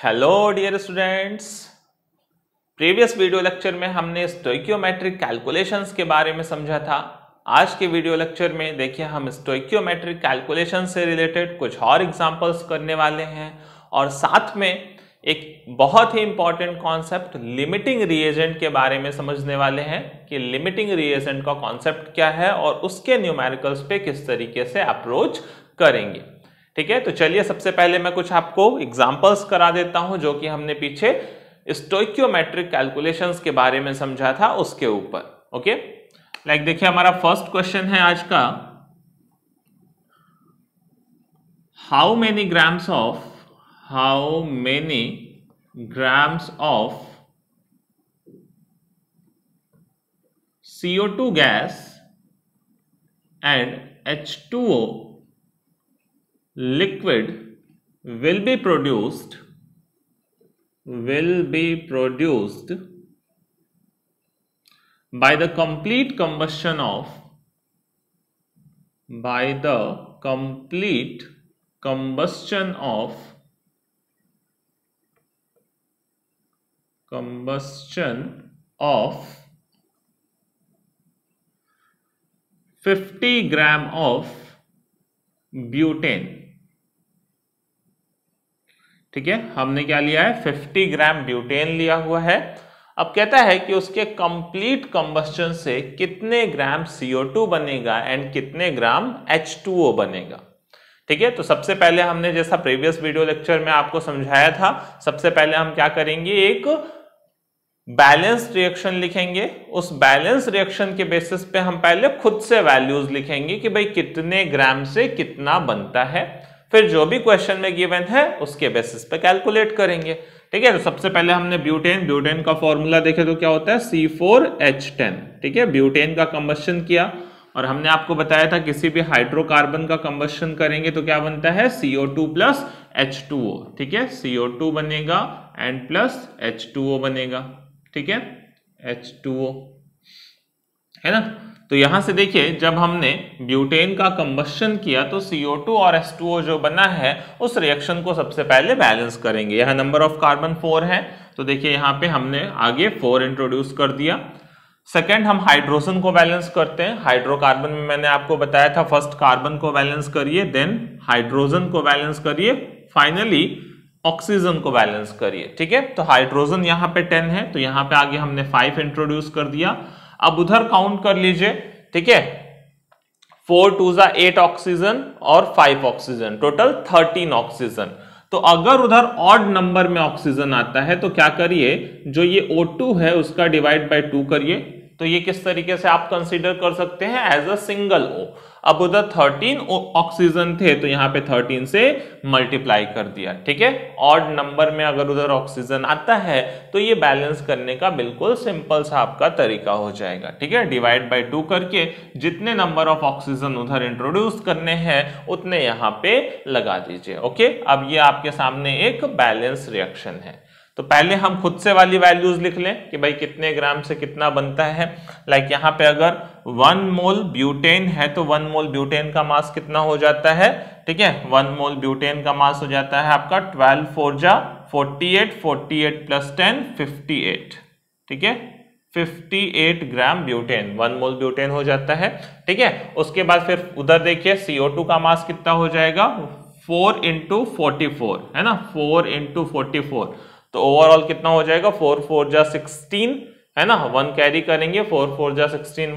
Hello dear students, previous video lecture में हमने stoichiometric calculations के बारे में समझा था। आज के वीडियो लेक्चर में देखिए हम स्टोइकियोमेट्रिक कैलकुलेशन से रिलेटेड कुछ और एग्जांपल्स करने वाले हैं और साथ में एक बहुत ही इंपॉर्टेंट कॉन्सेप्ट लिमिटिंग रिएजेंट के बारे में समझने वाले हैं कि लिमिटिंग रिएजेंट का कॉन्सेप्ट क्या है और उसके न्यूमेरिकल्स पे किस तरीके से अप्रोच करेंगे। ठीक है, तो चलिए सबसे पहले मैं कुछ आपको एग्जांपल्स करा देता हूं जो कि हमने पीछे स्टोइकियोमेट्रिक कैलकुलेशंस के बारे में समझा था उसके ऊपर। ओके, लाइक देखिए हमारा फर्स्ट क्वेश्चन है आज का, how many grams of CO2 gas and H2O liquid will be produced by the complete combustion of of 50 gram of butane. ठीक है, हमने क्या लिया है, 50 ग्राम ब्यूटेन लिया हुआ है। अब कहता है कि उसके कंप्लीट कंबस्टन से कितने ग्राम CO2 बनेगा एंड कितने ग्राम H2O बनेगा। ठीक है, तो सबसे पहले हमने जैसा प्रीवियस वीडियो लेक्चर में आपको समझाया था, सबसे पहले हम क्या करेंगे, एक बैलेंस रिएक्शन लिखेंगे। उस बैलेंस रिएक्शन के बेसिस पे हम पहले खुद से वैल्यूज लिखेंगे कि भाई कितने ग्राम से कितना बनता है, फिर जो भी क्वेश्चन में गिवन है उसके बेसिस पे कैलकुलेट करेंगे। ठीक है, तो सबसे पहले हमने ब्यूटेन का फॉर्मूला देखे तो क्या होता है, C4H10। ठीक है, ब्यूटेन का कंबस्शन किया और हमने आपको बताया था किसी भी हाइड्रोकार्बन का कंबस्शन करेंगे तो क्या बनता है, CO2 प्लस H2O। ठीक है, CO2 बनेगा एंड प्लस H2O बनेगा। ठीक है, H2O है ना। तो यहां से देखिए जब हमने ब्यूटेन का कंबस्शन किया तो CO2 और H2O जो बना है उस रिएक्शन को सबसे पहले बैलेंस करेंगे। यहां नंबर ऑफ कार्बन 4 है तो देखिए यहां पे हमने आगे 4 इंट्रोड्यूस कर दिया। सेकेंड, हम हाइड्रोजन को बैलेंस करते हैं। हाइड्रोकार्बन में मैंने आपको बताया था फर्स्ट कार्बन को बैलेंस करिए, देन हाइड्रोजन को बैलेंस करिए, फाइनली ऑक्सीजन को बैलेंस करिए। ठीक है, तो हाइड्रोजन यहाँ पे 10 है तो यहाँ पे आगे हमने 5 इंट्रोड्यूस कर दिया। अब उधर काउंट कर लीजिए। ठीक है, 4 2 8 ऑक्सीजन और 5 ऑक्सीजन, टोटल 13 ऑक्सीजन। तो अगर उधर ऑड नंबर में ऑक्सीजन आता है तो क्या करिए, जो ये O2 है उसका डिवाइड बाय 2 करिए। तो ये किस तरीके से आप कंसीडर कर सकते हैं, एज अ सिंगल O। अब उधर 13 ऑक्सीजन थे तो यहाँ पे 13 से मल्टीप्लाई कर दिया। ठीक है, ऑड नंबर में अगर उधर ऑक्सीजन आता है तो ये बैलेंस करने का बिल्कुल सिंपल सा आपका तरीका हो जाएगा। ठीक है, डिवाइड बाय 2 करके जितने नंबर ऑफ ऑक्सीजन उधर इंट्रोड्यूस करने हैं उतने यहाँ पे लगा दीजिए। ओके, अब ये आपके सामने एक बैलेंस रिएक्शन है। तो पहले हम खुद से वाली वैल्यूज लिख लें कि भाई कितने ग्राम से कितना बनता है। लाइक यहाँ पे अगर 1 मोल ब्यूटेन है तो 1 मोल ब्यूटेन का मास कितना हो जाता है। ठीक है, 1 मोल ब्यूटेन का मास हो जाता है आपका 12 4 जा 48, 48 प्लस 10 58। ठीक है, 58 ग्राम ब्यूटेन, 1 मोल ब्यूटेन हो जाता है। ठीक है, उसके बाद फिर उधर देखिए CO2 का मास कितना हो जाएगा, 4 × 44 है ना, 4 × 44। तो ओवरऑल कितना हो जाएगा, 4 4 जा 16 है ना, 1 कैरी करेंगे, 4 4 जा 16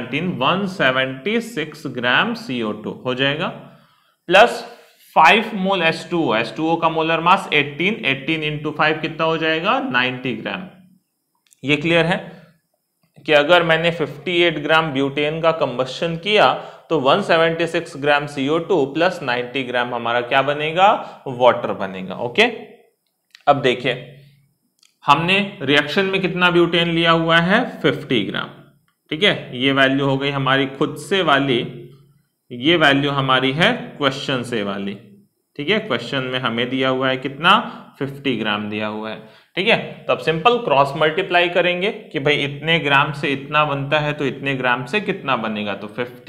176 ग्राम CO2 हो जाएगा, प्लस 5 मोल H2O का मोलर मास 18 × 5 कितना हो जाएगा, 90 ग्राम। ये क्लियर है कि अगर मैंने 58 ग्राम ब्यूटेन का कंबस्शन किया तो 176 ग्राम CO2 प्लस 90 ग्राम हमारा क्या बनेगा, वाटर बनेगा। ओके, अब देखिए हमने रिएक्शन में कितना ब्यूटेन लिया हुआ है, 50 ग्राम। ठीक है, ये वैल्यू हो गई हमारी खुद से वाली, ये वैल्यू हमारी है क्वेश्चन से वाली। ठीक है, क्वेश्चन में हमें दिया हुआ है कितना, 50 ग्राम दिया हुआ है। ठीक है, तो अब सिंपल क्रॉस मल्टीप्लाई करेंगे कि भाई इतने ग्राम से इतना बनता है तो इतने ग्राम से कितना बनेगा। तो 50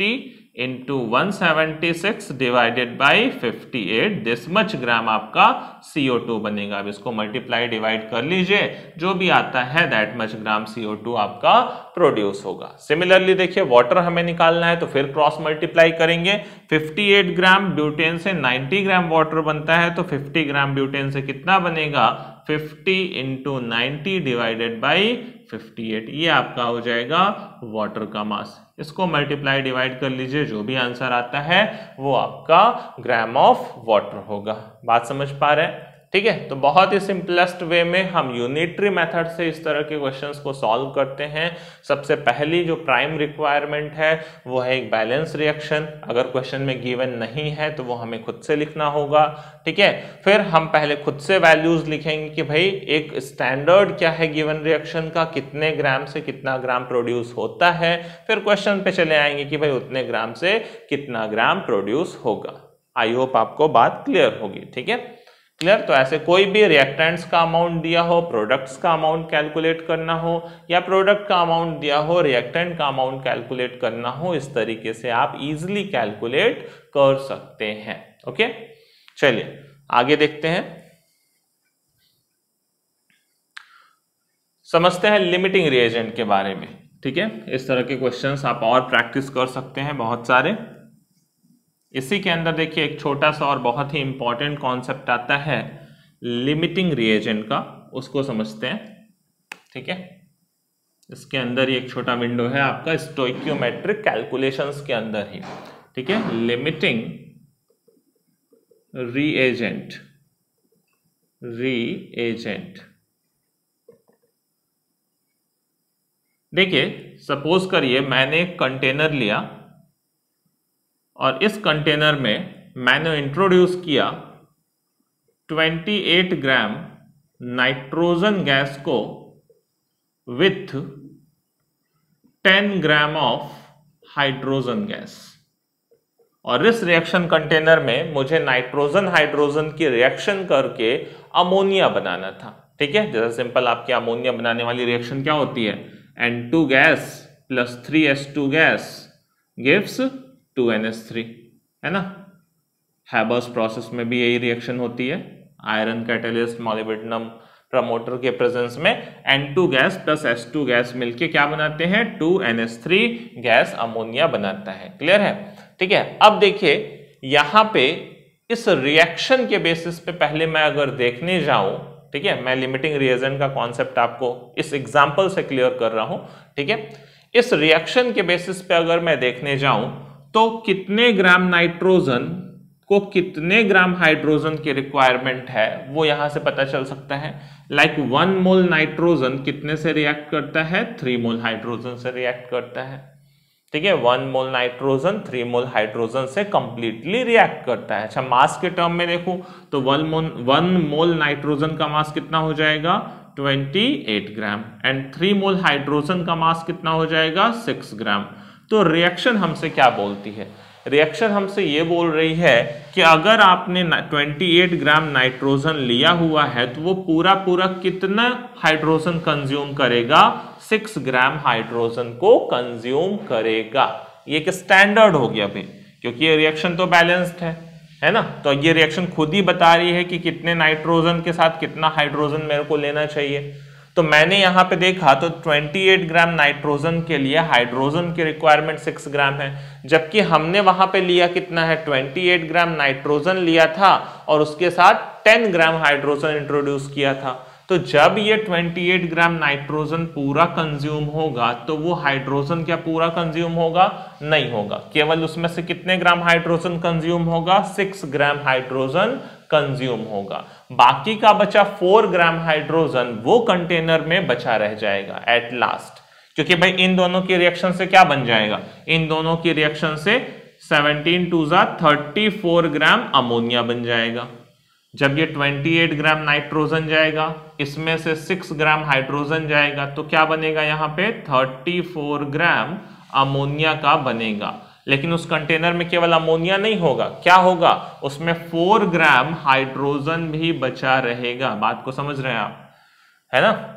into 176 divided by 58, this much gram आपका CO2 बनेगा। अब इसको मल्टीप्लाई डिवाइड कर लीजिए, जो भी आता है दैट मच ग्राम CO2 आपका प्रोड्यूस होगा। सिमिलरली देखिए वाटर हमें निकालना है तो फिर क्रॉस मल्टीप्लाई करेंगे। 58 ग्राम ब्यूटेन से 90 ग्राम वाटर बनता है, तो 50 ग्राम ब्यूटेन से कितना बनेगा, 50 इंटू 90 डिवाइडेड बाई 58, ये आपका हो जाएगा वाटर का मास। इसको मल्टीप्लाई डिवाइड कर लीजिए, जो भी आंसर आता है वो आपका ग्राम ऑफ वाटर होगा। बात समझ पा रहे हैं? ठीक है, तो बहुत ही सिंपलेस्ट वे में हम यूनिटरी मेथड से इस तरह के क्वेश्चंस को सॉल्व करते हैं। सबसे पहली जो प्राइम रिक्वायरमेंट है वो है एक बैलेंस रिएक्शन। अगर क्वेश्चन में गिवन नहीं है तो वो हमें खुद से लिखना होगा। ठीक है, फिर हम पहले खुद से वैल्यूज लिखेंगे कि भाई एक स्टैंडर्ड क्या है गिवन रिएक्शन का, कितने ग्राम से कितना ग्राम प्रोड्यूस होता है। फिर क्वेश्चन पे चले आएंगे कि भाई उतने ग्राम से कितना ग्राम प्रोड्यूस होगा। आई होप आपको बात क्लियर होगी। ठीक है, क्लियर? तो ऐसे कोई भी रिएक्टेंट्स का अमाउंट दिया हो, प्रोडक्ट्स का अमाउंट कैलकुलेट करना हो, या प्रोडक्ट का अमाउंट दिया हो, रिएक्टेंट का अमाउंट कैलकुलेट करना हो, इस तरीके से आप इजीली कैलकुलेट कर सकते हैं। ओके, चलिए आगे देखते हैं, समझते हैं लिमिटिंग रिएजेंट के बारे में। ठीक है, इस तरह के क्वेश्चंस आप और प्रैक्टिस कर सकते हैं बहुत सारे। इसी के अंदर देखिए एक छोटा सा और बहुत ही इंपॉर्टेंट कॉन्सेप्ट आता है लिमिटिंग रिएजेंट का, उसको समझते हैं। ठीक है, इसके अंदर ही एक छोटा विंडो है आपका स्टोइकियोमेट्रिक कैलकुलेशंस के अंदर ही। ठीक है, लिमिटिंग रिएजेंट, देखिए सपोज करिए मैंने एक कंटेनर लिया और इस कंटेनर में मैंने इंट्रोड्यूस किया 28 ग्राम नाइट्रोजन गैस को with 10 gram of hydrogen gas, और इस रिएक्शन कंटेनर में मुझे नाइट्रोजन हाइड्रोजन की रिएक्शन करके अमोनिया बनाना था। ठीक है, जैसे सिंपल आपकी अमोनिया बनाने वाली रिएक्शन क्या होती है, N2 gas plus 3H2 gas gives 2NH3, है ना। हैबर्स प्रोसेस में भी यही रिएक्शन होती है। आयरन कैटलिस्ट मॉलिब्डेनम प्रमोटर के प्रेजेंस में N2 gas plus H2 gas मिलके क्या बनाते हैं, 2NH3 गैस अमोनिया बनाता है। क्लियर है? ठीक है, अब देखिए यहां पे इस रिएक्शन के बेसिस पे पहले मैं अगर देखने जाऊं, ठीक है, मैं लिमिटिंग रिएजेंट का कॉन्सेप्ट आपको इस एग्जांपल से क्लियर कर रहा हूं। ठीक है, इस रिएक्शन के बेसिस पे अगर मैं देखने जाऊं तो कितने ग्राम नाइट्रोजन को कितने ग्राम हाइड्रोजन की रिक्वायरमेंट है वो यहां से पता चल सकता है। लाइक 1 मोल नाइट्रोजन कितने से रिएक्ट करता है, 3 मोल हाइड्रोजन से रिएक्ट करता है। ठीक है, 1 मोल नाइट्रोजन 3 मोल हाइड्रोजन से कंप्लीटली रिएक्ट करता है। अच्छा, मास के टर्म में देखूं तो 1 मोल नाइट्रोजन का मास कितना हो जाएगा, 28 ग्राम, एंड 3 मोल हाइड्रोजन का मास कितना हो जाएगा, 6 ग्राम। तो रिएक्शन हमसे क्या बोलती है, रिएक्शन हमसे ये बोल रही है कि अगर आपने 28 ग्राम नाइट्रोजन लिया हुआ है तो वो पूरा कितना हाइड्रोजन कंज्यूम करेगा, 6 ग्राम हाइड्रोजन को कंज्यूम करेगा। ये एक स्टैंडर्ड हो गया भाई, क्योंकि ये रिएक्शन तो बैलेंस्ड है ना। तो ये रिएक्शन खुद ही बता रही है कि कितने नाइट्रोजन के साथ कितना हाइड्रोजन मेरे को लेना चाहिए। तो मैंने यहां पे देखा तो 28 ग्राम नाइट्रोजन के लिए हाइड्रोजन की रिक्वायरमेंट 6 ग्राम है, जबकि हमने वहां पे लिया कितना है, 28 ग्राम नाइट्रोजन लिया था और उसके साथ 10 ग्राम हाइड्रोजन इंट्रोड्यूस किया था। तो जब ये 28 ग्राम नाइट्रोजन पूरा कंज्यूम होगा तो वो हाइड्रोजन क्या पूरा कंज्यूम होगा, नहीं होगा। केवल उसमें से कितने ग्राम हाइड्रोजन कंज्यूम होगा, 6 ग्राम हाइड्रोजन कंज्यूम होगा। बाकी का बचा 4 ग्राम हाइड्रोजन वो कंटेनर में बचा रह जाएगा एट लास्ट, क्योंकि भाई इन दोनों की रिएक्शन से क्या बन जाएगा, इन दोनों की रिएक्शन से 17 2 34 ग्राम अमोनिया बन जाएगा। जब ये 28 ग्राम नाइट्रोजन जाएगा, इसमें से 6 ग्राम हाइड्रोजन जाएगा, तो क्या बनेगा यहाँ पे 34 ग्राम अमोनिया का बनेगा। लेकिन उस कंटेनर में केवल अमोनिया नहीं होगा, क्या होगा, उसमें 4 ग्राम हाइड्रोजन भी बचा रहेगा। बात को समझ रहे हैं आप, है ना।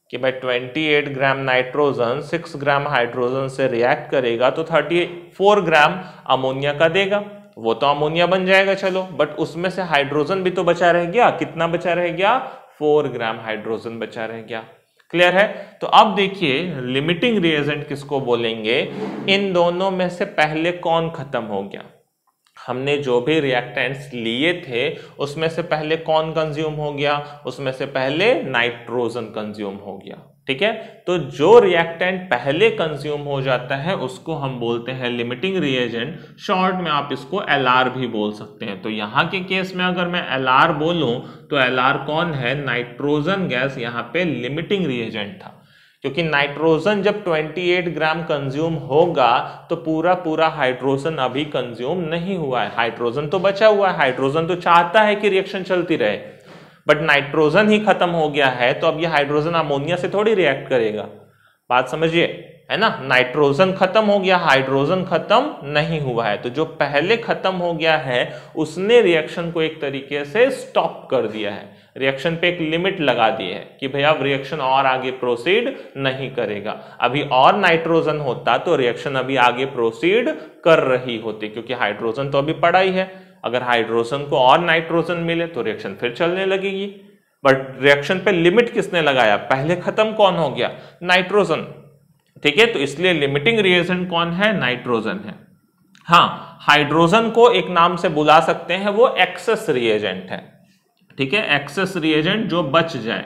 कि भाई 28 ग्राम नाइट्रोजन 6 ग्राम हाइड्रोजन से रिएक्ट करेगा तो 34 ग्राम अमोनिया का देगा, वो तो अमोनिया बन जाएगा चलो, बट उसमें से हाइड्रोजन भी तो बचा रह गया, कितना बचा रह गया, 4 ग्राम हाइड्रोजन बचा रह गया। क्लियर है? तो अब देखिए लिमिटिंग रिएजेंट किसको बोलेंगे, इन दोनों में से पहले कौन खत्म हो गया, हमने जो भी रिएक्टेंट्स लिए थे उसमें से पहले कौन कंज्यूम हो गया, उसमें से पहले नाइट्रोजन कंज्यूम हो गया। ठीक है, तो जो रिएक्टेंट पहले कंज्यूम हो जाता है उसको हम बोलते हैं लिमिटिंग रिएजेंट, शॉर्ट में आप इसको LR भी बोल सकते हैं। तो यहां के केस में अगर मैं LR बोलूं तो LR कौन है, नाइट्रोजन गैस यहां पे लिमिटिंग रिएजेंट था, क्योंकि नाइट्रोजन जब 28 ग्राम कंज्यूम होगा तो पूरा पूरा हाइड्रोजन अभी कंज्यूम नहीं हुआ है, हाइड्रोजन तो बचा हुआ है, हाइड्रोजन तो चाहता है कि रिएक्शन चलती रहे, बट नाइट्रोजन ही खत्म हो गया है, तो अब ये हाइड्रोजन अमोनिया से थोड़ी रिएक्ट करेगा, बात समझिए, है ना। नाइट्रोजन खत्म हो गया, हाइड्रोजन खत्म नहीं हुआ है, तो जो पहले खत्म हो गया है उसने रिएक्शन को एक तरीके से स्टॉप कर दिया है, रिएक्शन पे एक लिमिट लगा दी है कि भैया अब रिएक्शन और आगे प्रोसीड नहीं करेगा। अभी और नाइट्रोजन होता तो रिएक्शन अभी आगे प्रोसीड कर रही होती, क्योंकि हाइड्रोजन तो अभी पड़ा ही है, अगर हाइड्रोजन को और नाइट्रोजन मिले तो रिएक्शन फिर चलने लगेगी, बट रिएक्शन पे लिमिट किसने लगाया, पहले खत्म कौन हो गया, नाइट्रोजन। ठीक है, तो इसलिए लिमिटिंग रिएजेंट कौन है, नाइट्रोजन है। हाँ, हाइड्रोजन को एक नाम से बुला सकते हैं, वो एक्सेस रिएजेंट है। ठीक है, एक्सेस रिएजेंट जो बच जाए,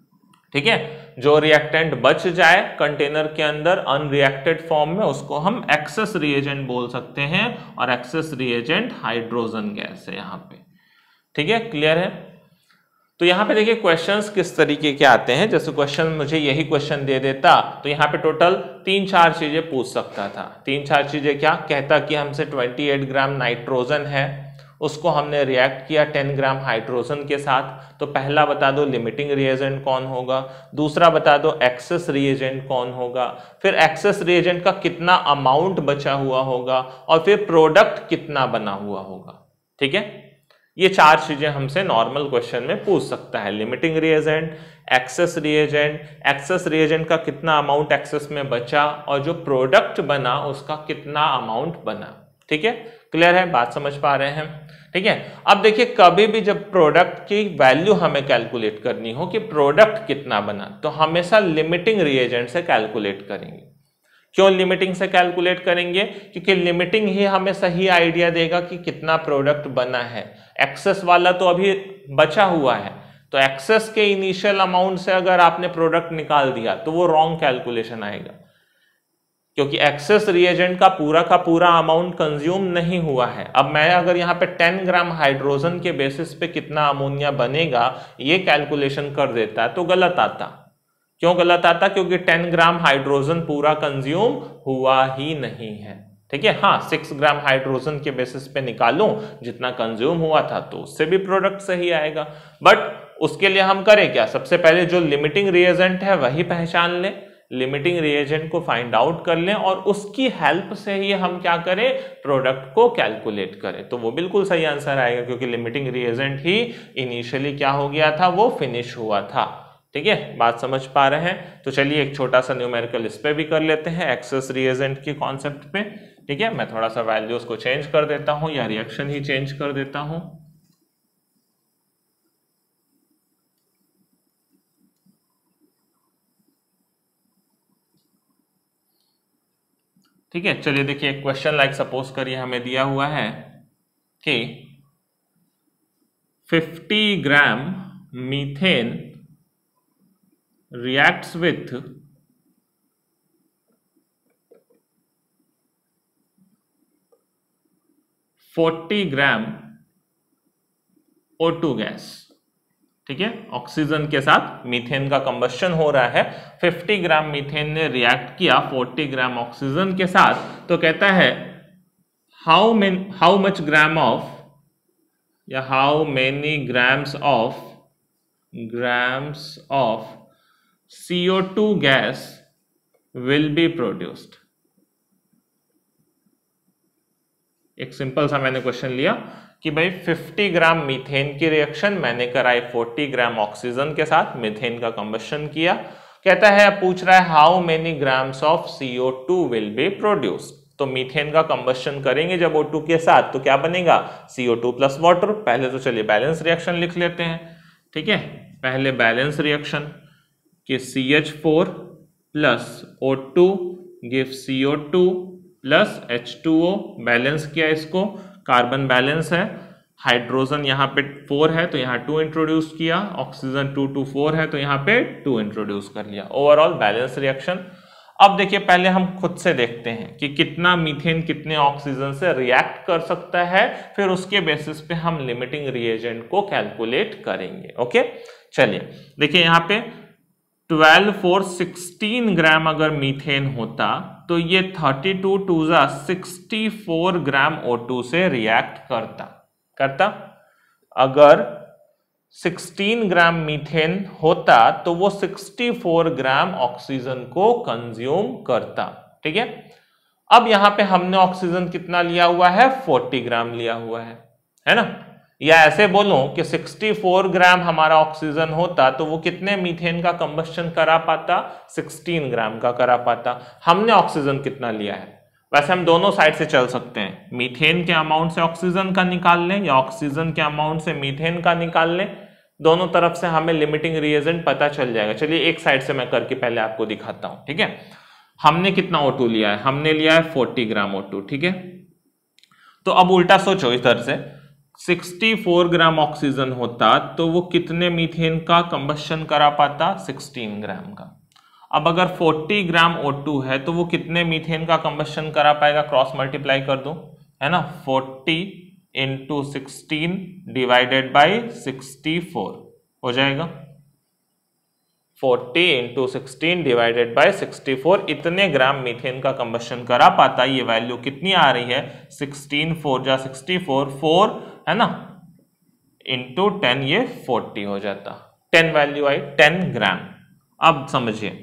ठीक है, जो रिएक्टेंट बच जाए कंटेनर के अंदर अनरिएक्टेड फॉर्म में उसको हम एक्सेस रिएजेंट बोल सकते हैं, और एक्सेस रिएजेंट हाइड्रोजन गैस है यहां पे। ठीक है, क्लियर है? तो यहां पे देखिए क्वेश्चंस किस तरीके के आते हैं, जैसे क्वेश्चन मुझे यही क्वेश्चन दे देता तो यहां पे टोटल 3-4 चीजें पूछ सकता था। 3-4 चीजें क्या कहता कि हमसे 28 ग्राम नाइट्रोजन है, उसको हमने रिएक्ट किया 10 ग्राम हाइड्रोजन के साथ, तो पहला बता दो लिमिटिंग रिएजेंट कौन होगा, दूसरा बता दो एक्सेस रिएजेंट कौन होगा, फिर एक्सेस रिएजेंट का कितना अमाउंट बचा हुआ होगा, और फिर प्रोडक्ट कितना बना हुआ होगा। ठीक है, ये 4 चीजें हमसे नॉर्मल क्वेश्चन में पूछ सकता है, limiting reagent, excess reagent, excess reagent का कितना अमाउंट एक्सेस में बचा, और जो प्रोडक्ट बना उसका कितना अमाउंट बना। ठीक है, क्लियर है, बात समझ पा रहे हैं? ठीक है, अब देखिए कभी भी जब प्रोडक्ट की वैल्यू हमें कैलकुलेट करनी हो कि प्रोडक्ट कितना बना, तो हमेशा लिमिटिंग रिएजेंट से कैलकुलेट करेंगे। क्यों लिमिटिंग से कैलकुलेट करेंगे, क्योंकि लिमिटिंग ही हमें सही आइडिया देगा कि कितना प्रोडक्ट बना है। एक्सेस वाला तो अभी बचा हुआ है, तो एक्सेस के इनिशियल अमाउंट से अगर आपने प्रोडक्ट निकाल दिया तो वो रॉन्ग कैलकुलेशन आएगा, क्योंकि एक्सेस रिएजेंट का पूरा अमाउंट कंज्यूम नहीं हुआ है। अब मैं अगर यहाँ पे 10 ग्राम हाइड्रोजन के बेसिस पे कितना अमोनिया बनेगा ये कैलकुलेशन कर देता तो गलत आता। क्यों गलत आता, क्योंकि 10 ग्राम हाइड्रोजन पूरा कंज्यूम हुआ ही नहीं है। ठीक है, हाँ 6 ग्राम हाइड्रोजन के बेसिस पे निकालूं जितना कंज्यूम हुआ था तो उससे भी प्रोडक्ट सही आएगा, बट उसके लिए हम करें क्या, सबसे पहले जो लिमिटिंग रिएजेंट है वही पहचान लें, लिमिटिंग रिएजेंट को फाइंड आउट कर लें और उसकी हेल्प से ही हम क्या करें, प्रोडक्ट को कैलकुलेट करें, तो वो बिल्कुल सही आंसर आएगा, क्योंकि लिमिटिंग रिएजेंट ही इनिशियली क्या हो गया था, वो फिनिश हुआ था। ठीक है, बात समझ पा रहे हैं? तो चलिए एक छोटा सा न्यूमेरिकल इस पे भी कर लेते हैं, एक्सेस रिएजेंट के कॉन्सेप्ट पे। ठीक है, मैं थोड़ा सा वैल्यूज को चेंज कर देता हूं या रिएक्शन ही चेंज कर देता हूं। ठीक है, चलिए देखिए क्वेश्चन लाइक सपोज करिए हमें दिया हुआ है कि 50 gram methane reacts with 40 gram O2 gas. ठीक है, ऑक्सीजन के साथ मीथेन का कंबस्शन हो रहा है, 50 ग्राम मीथेन ने रिएक्ट किया 40 ग्राम ऑक्सीजन के साथ, तो कहता है हाउ मच ग्राम ऑफ या how many grams of CO2 gas will be produced। एक सिंपल सा मैंने क्वेश्चन लिया कि भाई 50 ग्राम मीथेन की रिएक्शन मैंने कराई 40 ग्राम ऑक्सीजन के साथ, मीथेन का कंबस्शन किया, कहता है, पूछ रहा है how many grams of CO2 will be produced. तो मीथेन का कंबस्शन करेंगे जब O2 के साथ तो क्या बनेगा, CO2 प्लस वाटर। पहले तो चलिए बैलेंस रिएक्शन लिख लेते हैं, ठीक है। पहले बैलेंस रिएक्शन कि CH4 plus O2 give CO2 plus H2O। Balance किया इसको, कार्बन बैलेंस है, हाइड्रोजन यहाँ पे 4 है तो यहाँ 2 इंट्रोड्यूस किया, ऑक्सीजन 2 2 4 है तो यहाँ पे 2 इंट्रोड्यूस कर लिया। Overall balance reaction. अब देखिए पहले हम खुद से देखते हैं कि कितना मीथेन कितने ऑक्सीजन से रिएक्ट कर सकता है, फिर उसके बेसिस पे हम लिमिटिंग रिएजेंट को कैलकुलेट करेंगे। ओके चलिए देखिए यहाँ पे 12 4 16 ग्राम अगर मीथेन होता तो ये 32 2 64 ग्राम O2 से रिएक्ट करता। अगर 16 ग्राम मीथेन होता तो वो 64 ग्राम ऑक्सीजन को कंज्यूम करता, ठीक है। अब यहां पे हमने ऑक्सीजन कितना लिया हुआ है, 40 ग्राम लिया हुआ है ना। या ऐसे बोलूं कि 64 ग्राम हमारा ऑक्सीजन होता तो वो कितने मीथेन का कंबस्शन करा पाता, 16 ग्राम का करा पाता। हमने ऑक्सीजन कितना लिया है, वैसे हम दोनों साइड से चल सकते हैं, मीथेन के अमाउंट से ऑक्सीजन का निकाल लें या ऑक्सीजन के अमाउंट से मीथेन का निकाल लें, दोनों तरफ से हमें लिमिटिंग रिएजेंट पता चल जाएगा। चलिए एक साइड से मैं करके पहले आपको दिखाता हूं, ठीक है। हमने कितना O2 लिया है, हमने लिया है 40 ग्राम O2, ठीक है। तो अब उल्टा सोचो, इधर से 64 ग्राम ऑक्सीजन होता तो वो कितने मीथेन का कंबस्शन करा पाता, 16 ग्राम का। अब अगर 40 ग्राम O2 है तो वो कितने मीथेन का कंबस्शन करा पाएगा, क्रॉस मल्टीप्लाई कर दो, है ना। 40 इंटू 16 डिवाइडेड बाई 64 हो जाएगा। 40 इंटू 16 डिवाइडेड बाई 64, इतने ग्राम मीथेन का कंबस्शन करा पाता। ये वैल्यू कितनी आ रही है, 16 4 जा 64 4 है ना, इंटू 10 ये 40 हो जाता। 10 वैल्यू आई, 10 ग्राम। अब समझिए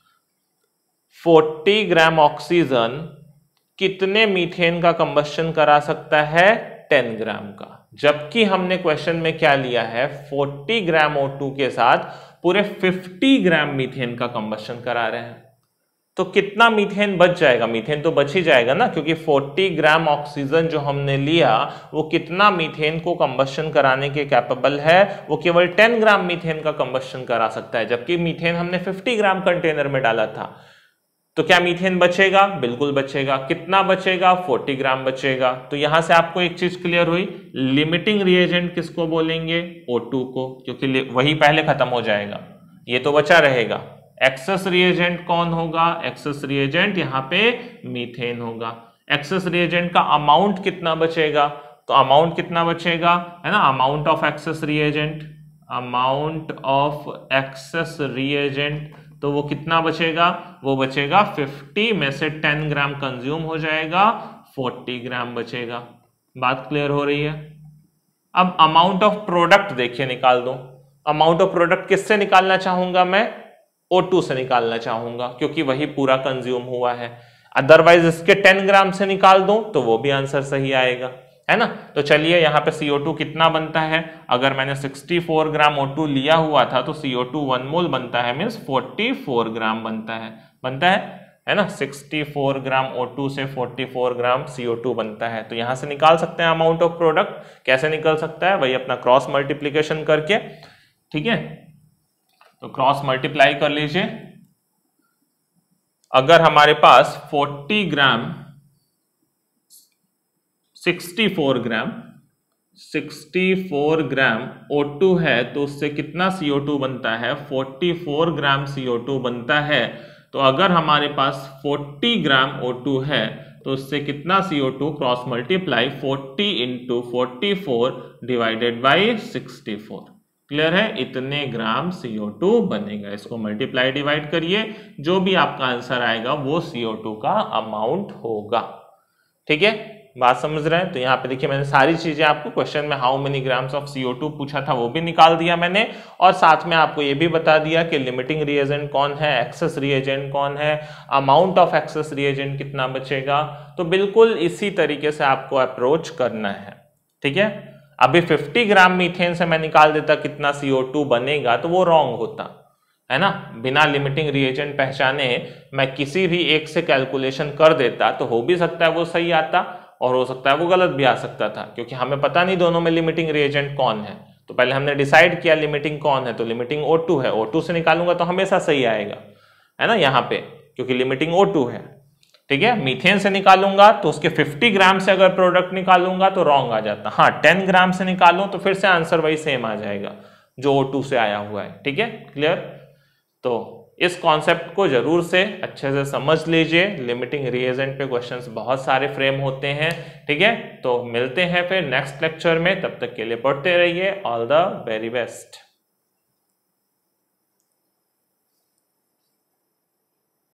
40 ग्राम ऑक्सीजन कितने मीथेन का कंबस्शन करा सकता है, 10 ग्राम का। जबकि हमने क्वेश्चन में क्या लिया है, 40 ग्राम O2 के साथ पूरे 50 ग्राम मीथेन का कंबस्शन करा रहे हैं। तो कितना मीथेन बच जाएगा, मीथेन तो बच ही जाएगा ना, क्योंकि 40 ग्राम ऑक्सीजन जो हमने लिया वो कितना मीथेन को कंबस्शन कराने के कैपेबल है, वो केवल 10 ग्राम मीथेन का कंबस्शन करा सकता है। जबकि मीथेन हमने 50 ग्राम कंटेनर में डाला था। तो क्या मीथेन बचेगा, बिल्कुल बचेगा। कितना बचेगा, 40 ग्राम बचेगा। तो यहां से आपको एक चीज क्लियर हुई, लिमिटिंग रिएजेंट किसको बोलेंगे, O2 को, क्योंकि वही पहले खत्म हो जाएगा, ये तो बचा रहेगा। एक्सेस रिएजेंट कौन होगा, एक्सेस रिएजेंट यहाँ पे मीथेन होगा। एक्सेस रिएजेंट का अमाउंट कितना बचेगा, तो अमाउंट कितना बचेगा, है ना, amount of excess reagent, amount of excess reagent, तो वो कितना बचेगा, वो बचेगा 50 में से 10 ग्राम कंज्यूम हो जाएगा, 40 ग्राम बचेगा। बात क्लियर हो रही है। अब अमाउंट ऑफ प्रोडक्ट देखिए निकाल दो। अमाउंट ऑफ प्रोडक्ट किससे निकालना चाहूंगा मैं, O2 से निकालना चाहूंगा, क्योंकि वही पूरा कंज्यूम हुआ है। अदरवाइज इसके 10 ग्राम से निकाल दो तो वो भी आंसर सही आएगा, है ना। तो चलिए यहाँ पे CO2 कितना बनता है, अगर मैंने 64 ग्राम O2 लिया हुआ था तो CO2 1 मोल बनता है, मीन्स 44 ग्राम बनता है ना। 64 ग्राम O2 से 44 ग्राम CO2 बनता है। तो यहां से निकाल सकते हैं अमाउंट ऑफ प्रोडक्ट। कैसे निकल सकता है, वही अपना क्रॉस मल्टीप्लीकेशन करके, ठीक है। तो क्रॉस मल्टीप्लाई कर लीजिए। अगर हमारे पास 40 ग्राम 64 ग्राम O2 है तो उससे कितना CO2 बनता है, 44 ग्राम CO2 बनता है। तो अगर हमारे पास 40 ग्राम O2 है तो उससे कितना CO2, cross multiply 40 into 44 divided by 64। Clear है, इतने ग्राम CO2 बनेगा। इसको मल्टीप्लाई डिवाइड करिए, जो भी आपका आंसर आएगा वो CO2 का अमाउंट होगा। ठीक है, बात समझ रहे हैं। तो यहाँ पे देखिए मैंने सारी चीजें आपको क्वेश्चन में how many grams of CO2 पूछा था वो भी निकाल दिया मैंने, और साथ में आपको ये भी बता दिया कि लिमिटिंग रिएजेंट कौन है, एक्सेस रिएजेंट कौन है, अमाउंट ऑफ एक्सेस रिएजेंट कितना बचेगा। तो बिल्कुल इसी तरीके से आपको अप्रोच करना है। ठीक है, अभी 50 ग्राम मीथेन से मैं निकाल देता कितना CO2 बनेगा तो वो रॉन्ग होता, है ना, बिना लिमिटिंग रिएजेंट पहचाने मैं किसी भी एक से कैलकुलेशन कर देता तो हो भी सकता है वो सही आता और हो सकता है वो गलत भी आ सकता था, क्योंकि हमें पता नहीं दोनों में लिमिटिंग रिएजेंट कौन है। तो पहले हमने डिसाइड किया लिमिटिंग कौन है, तो लिमिटिंग O2 है, O2 से निकालूंगा तो हमेशा सही आएगा, है ना यहाँ पे, क्योंकि लिमिटिंग O2 है। ठीक है, मीथेन से निकालूंगा तो उसके 50 ग्राम से अगर प्रोडक्ट निकालूंगा तो रॉन्ग आ जाता। हाँ, 10 ग्राम से निकालूं तो फिर से आंसर वही सेम आ जाएगा जो O2 से आया हुआ है। ठीक है, क्लियर। तो इस कॉन्सेप्ट को जरूर से अच्छे से समझ लीजिए, लिमिटिंग रिएजेंट पे क्वेश्चंस बहुत सारे फ्रेम होते हैं। ठीक है, तो मिलते हैं फिर नेक्स्ट लेक्चर में, तब तक के लिए पढ़ते रहिए। All the very best.